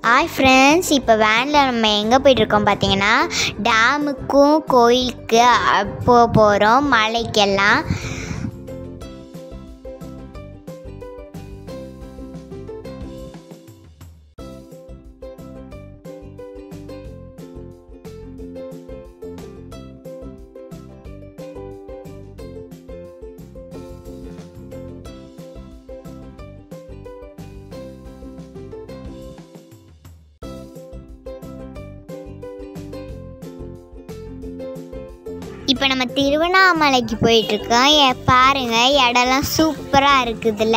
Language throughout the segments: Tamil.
ஹாய் ஃப்ரெண்ட்ஸ், இப்போ வேனில் நம்ம எங்கே போயிட்டுருக்கோம் பார்த்தீங்கன்னா, டேமுக்கும் கோயிலுக்கு போகிறோம் மலைக்கெல்லாம். இப்போ நம்ம திருவண்ணாமலைக்கு போயிட்டுருக்கோம். பாருங்கள், இடம்லாம் சூப்பராக இருக்குதுல்ல.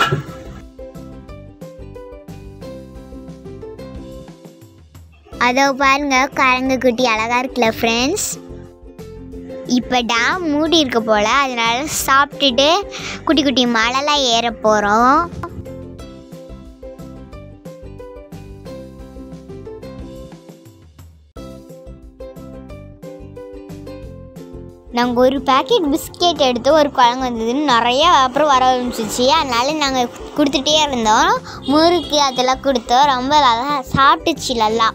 அதோ பாருங்கள், கரங்கு குட்டி அழகாக இருக்குல்ல ஃப்ரெண்ட்ஸ். இப்போ டேம் மூடி இருக்க போல், அதனால சாப்பிட்டுட்டு குட்டி குட்டி மலைலாம் ஏற போகிறோம். நாங்கள் ஒரு பேக்கெட் பிஸ்கெட் எடுத்து ஒரு குழம்பு வந்ததுன்னு நிறையா அப்புறம் வர ஆரம்பிச்சிச்சு. அதனால நாங்கள் கொடுத்துட்டே இருந்தோம். முறுக்கு அதெல்லாம் கொடுத்தோம். ரொம்ப நல்லா சாப்பிட்டுச்சு நல்லா.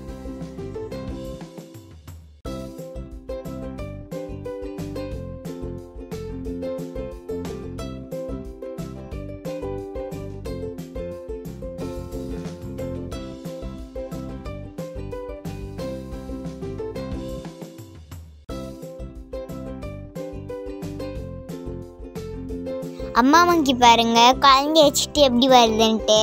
அம்மா வாங்கி பாருங்க, குழந்தை வச்சுட்டு எப்படி வருதுன்ட்டு.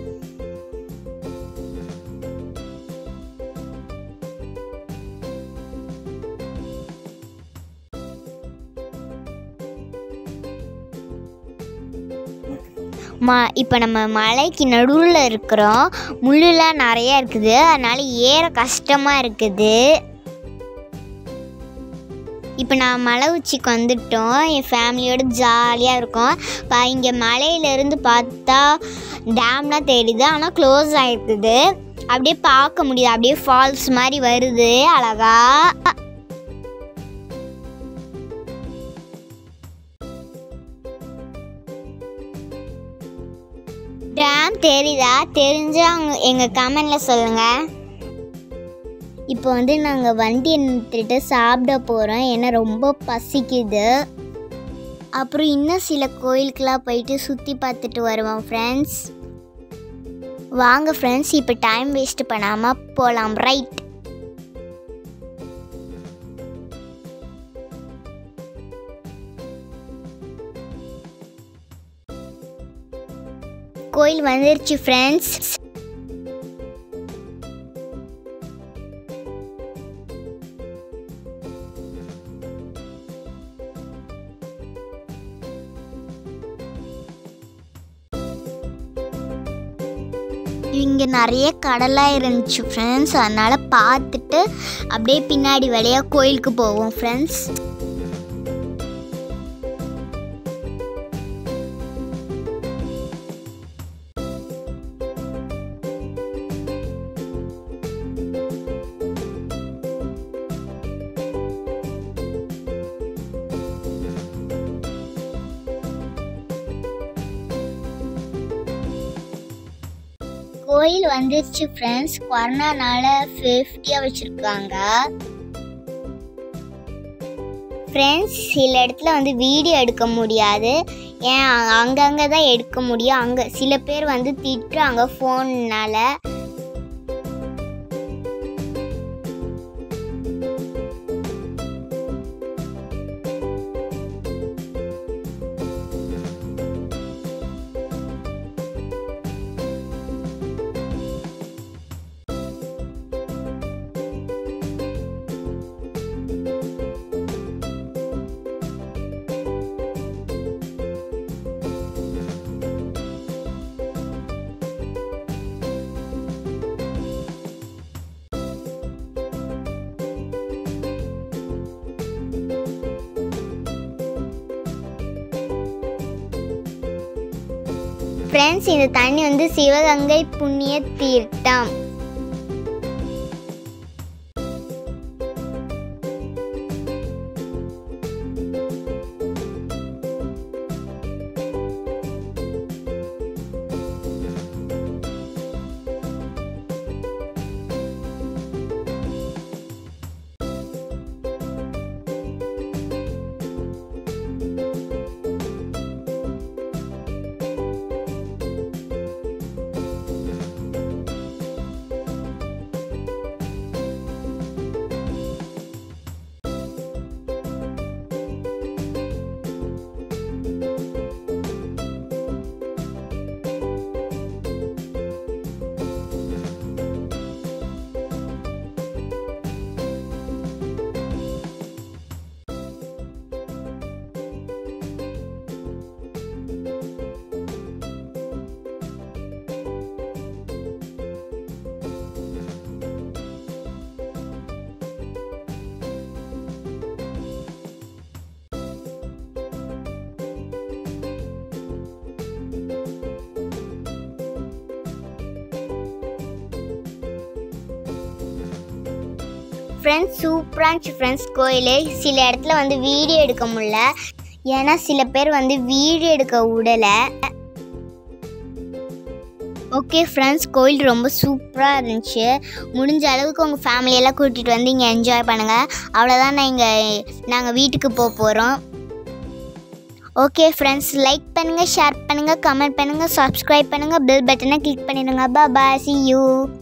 இப்போ நம்ம மலைக்கு நடுவில் இருக்கிறோம். முள்ளுலாம் நிறையா இருக்குது, அதனால ஏற கஷ்டமாக இருக்குது. இப்போ நான் மலை உச்சிக்கு வந்துட்டோம். என் ஃபேமிலியோடு ஜாலியாக இருக்கோம். இங்கே மலையிலேருந்து பார்த்தா டேம்லாம் தெரியுது, ஆனால் க்ளோஸ் ஆகிருக்குது. அப்படியே பார்க்க முடியுது, அப்படியே ஃபால்ஸ் மாதிரி வருது அழகா. டேம் தெரியுதா? தெரிஞ்சால் எங்கள் கமெண்டில் சொல்லுங்கள். இப்போ நாங்கள் வண்டியை நிறுத்திட்டு சாப்பிட போகிறோம், ஏன்னா ரொம்ப பசிக்குது. அப்புறம் இன்னும் சில கோயிலுக்கெலாம் போயிட்டு சுற்றி பார்த்துட்டு வருவோம் ஃப்ரெண்ட்ஸ். வாங்க ஃப்ரெண்ட்ஸ், இப்போ டைம் வேஸ்ட் பண்ணாமல் போகலாம். ரைட். கோயில் வந்துருச்சு ஃப்ரெண்ட்ஸ். இங்கே நிறைய கடலாக இருந்துச்சு ஃப்ரெண்ட்ஸ், அதனால் பார்த்துட்டு அப்படியே பின்னாடி வழியாக கோயிலுக்கு போவோம் ஃப்ரெண்ட்ஸ். கோயில் வந்துருச்சு ஃப்ரெண்ட்ஸ். கொரோனானால சேஃப்டியாக வச்சுருக்காங்க ஃப்ரெண்ட்ஸ். சில இடத்துல வீடியோ எடுக்க முடியாது, ஏன் அங்கங்கே தான் எடுக்க முடியும். அங்கே சில பேர் திட்டுறாங்க ஃபோன்னால். ஃப்ரெண்ட்ஸ், இந்த தண்ணி சிவகங்கை புண்ணிய தீர்த்தம். ஃப்ரெண்ட்ஸ் சூப்பராக இருந்துச்சு ஃப்ரெண்ட்ஸ் கோயில். சில இடத்துல வந்து வீடியோ எடுக்க முடியல, ஏன்னா சில பேர் வந்து வீடியோ எடுக்க விடலை. ஓகே ஃப்ரெண்ட்ஸ், கோயில் ரொம்ப சூப்பராக இருந்துச்சு. முடிஞ்ச அளவுக்கு உங்கள் ஃபேமிலியெல்லாம் கூட்டிகிட்டு வந்து இங்கே என்ஜாய் பண்ணுங்கள். அவ்வளோதான், நாங்கள் வீட்டுக்கு போகிறோம். ஓகே ஃப்ரெண்ட்ஸ், லைக் பண்ணுங்கள், ஷேர் பண்ணுங்கள், கமெண்ட் பண்ணுங்கள், சப்ஸ்கிரைப் பண்ணுங்கள், பெல் பட்டனை கிளிக் பண்ணிடுங்க. Bye, see you.